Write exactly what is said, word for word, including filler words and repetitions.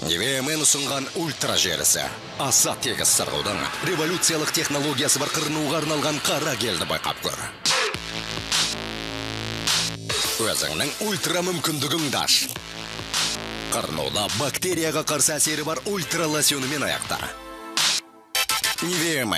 Невемен ұсынған ультра желісі. Аса тегіс сырғудың революциялық технологиясы бар қырынуға арналған қара келді байқап көр. Өзіңнің ультра мүмкіндігіңді аш. Қырынуда бактерияға қарсы әсері бар ультра лосьонымен аяқта. Невемен.